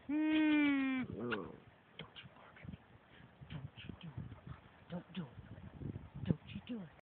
Hmm. Oh. Don't you bark at me. Don't you do it. Don't you do it. Don't you do it.